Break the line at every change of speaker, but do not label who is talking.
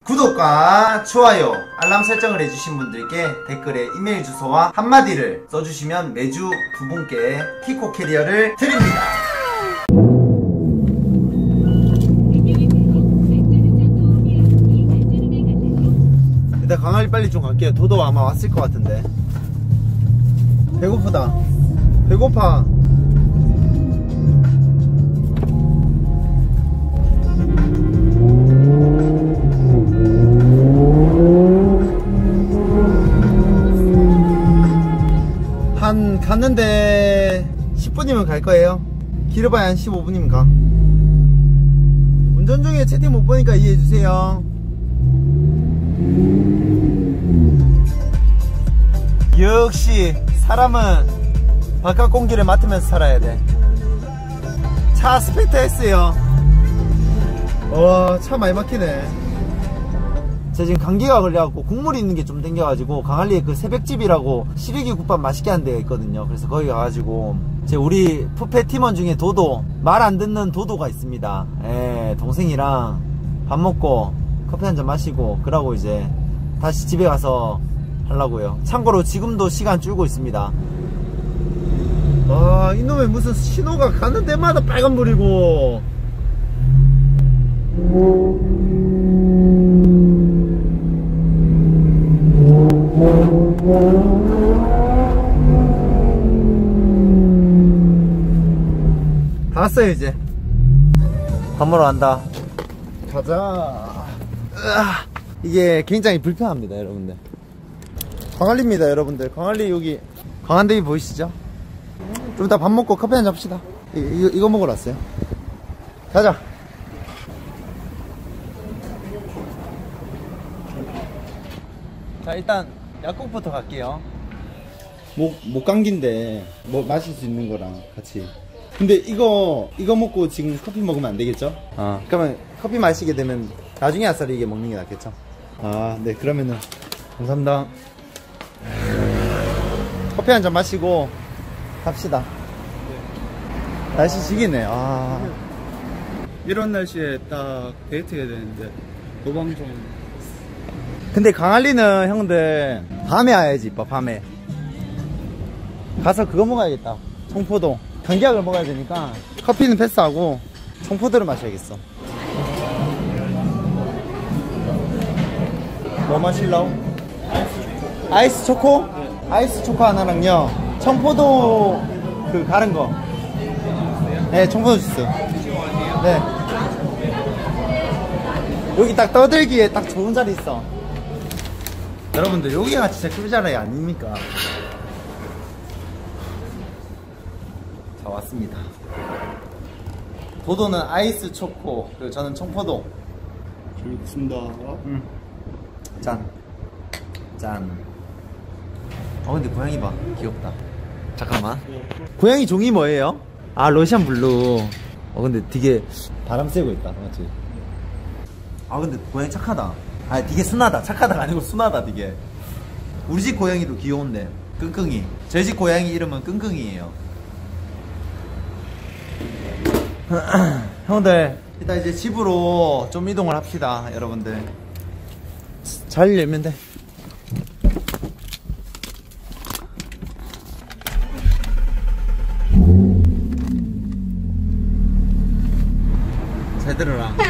구독과 좋아요, 알람 설정을 해주신 분들께 댓글에 이메일 주소와 한마디를 써주시면 매주 두 분께 키코 캐리어를 드립니다. 일단 강아리 빨리 좀 갈게요. 도도 아마 왔을 것 같은데. 배고프다. 배고파. 갔는데 10분이면 갈 거예요. 길어봐야 한 15분이면 가. 운전 중에 채팅 못 보니까 이해해주세요. 역시 사람은 바깥 공기를 맡으면서 살아야 돼. 차 스펙터 S요. 와, 차 많이 막히네. 제가 지금 감기가 걸려갖고 국물이 있는 게 좀 땡겨가지고 강한리에 그 새벽집이라고 시래기 국밥 맛있게 하는 데가 있거든요. 그래서 거기 가가지고 제 우리 푸페 팀원 중에 도도, 말 안 듣는 도도가 있습니다. 예, 동생이랑 밥 먹고 커피 한잔 마시고 그러고 이제 다시 집에 가서 하려고요. 참고로 지금도 시간 줄고 있습니다. 아, 이놈의 무슨 신호가 가는 데마다 빨간불이고. 다 왔어요. 이제 밥 먹으러 간다. 가자. 이게 굉장히 불편합니다 여러분들. 광안리입니다 여러분들. 광안리 여기 광안대기 보이시죠? 좀 이따 밥 먹고 커피 한잔 합시다. 이거 먹으러 왔어요. 가자. 자, 일단 약국부터 갈게요. 목 감기인데 뭐 마실 수 있는 거랑 같이. 근데 이거 먹고 지금 커피 먹으면 안 되겠죠? 그러면 커피 마시게 되면 나중에 아싸리 이게 먹는 게 낫겠죠? 네, 그러면은 감사합니다. 커피 한잔 마시고 갑시다. 날씨 지기네.
이런 날씨에 딱 데이트 해야 되는데 도방 좀.
근데 강한리는 형들 밤에 와야지. 이뻐. 밤에 가서 그거 먹어야겠다. 청포도. 감기약을 먹어야 되니까 커피는 패스하고 청포도를 마셔야겠어. 뭐 마실라고? 아이스 초코? 네. 아이스 초코 하나랑요 청포도 그 가른 거. 네, 청포도 주스. 네. 여기 딱 떠들기에 딱 좋은 자리 있어. 여러분들 여기가 진짜 꿀자리 아닙니까? 자, 왔습니다. 도도는 아이스 초코, 그리고 저는 청포도.
잘 먹겠습니다.
짠. 짠. 근데 고양이 봐. 귀엽다. 잠깐만. 고양이 종이 뭐예요? 러시안 블루. 근데 되게 바람 쐬고 있다. 맞지? 근데 고양이 착하다. 되게 순하다. 착하다가 아니고 순하다. 되게. 우리 집 고양이도 귀여운데. 끙끙이. 저희 집 고양이 이름은 끙끙이에요. 형들 일단 이제 집으로 좀 이동을 합시다. 여러분들 잘 열면 돼. 잘 들어라.